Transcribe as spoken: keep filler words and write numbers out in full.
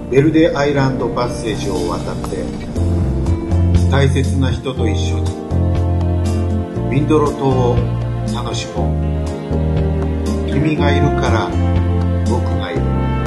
ベルデアイランドパッセージを渡って大切な人と一緒にウィンドロ島を楽しもう。君がいるから僕がいる。